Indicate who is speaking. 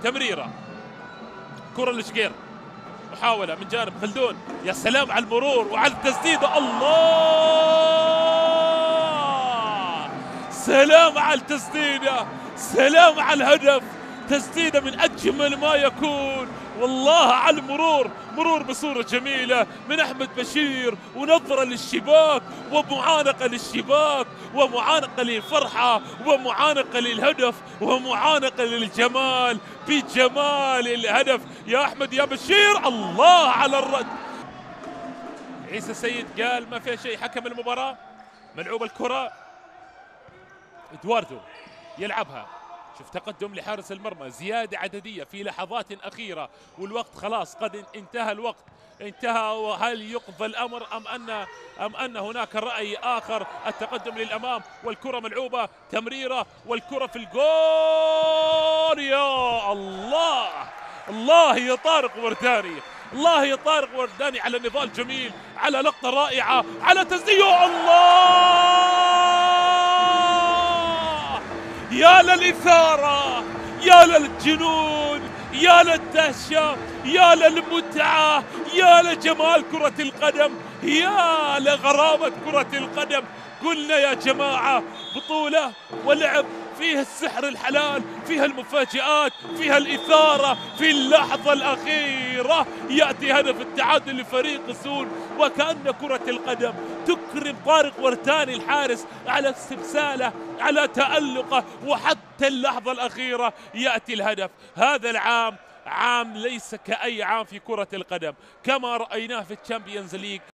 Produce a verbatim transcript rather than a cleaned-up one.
Speaker 1: تمريرة، كرة لشقير، محاولة من جانب خلدون، يا سلام على المرور وعلى التسديدة، الله سلام على التسديدة، سلام على الهدف، تسديدة من أجمل ما يكون، والله على المرور، مرور بصورة جميلة من أحمد بشير، ونظرة للشباك ومعانقة للشباك ومعانقة للفرحة ومعانقة للهدف ومعانقة للجمال بجمال الهدف. يا أحمد يا بشير، الله على الرد. عيسى سيد قال ما فيها شيء، حكم المباراة. ملعوب الكرة، إدواردو يلعبها، شوف تقدم لحارس المرمى، زيادة عددية في لحظات أخيرة والوقت خلاص قد انتهى الوقت، انتهى. وهل يقضى الأمر أم أن أم أن هناك رأي آخر؟ التقدم للأمام والكرة ملعوبة، تمريرة والكرة في الجول. يا الله، الله يا طارق ورداني، الله يا طارق ورداني على نضال جميل، على لقطة رائعة، على تسديد. الله يا للإثارة، يا للجنون، يا للدهشة، يا للمتعة، يا لجمال كرة القدم، يا لغرابة كرة القدم. قلنا يا جماعة بطولة ولعب فيها السحر الحلال، فيها المفاجآت، فيها الإثارة. في اللحظة الأخيرة يأتي هدف التعادل لفريق سون، وكأن كرة القدم تكرم طارق ورداني الحارس على استبساله، على تألقه، وحتى اللحظة الأخيرة يأتي الهدف. هذا العام عام ليس كأي عام في كرة القدم، كما رأيناه في الشامبيونز ليج.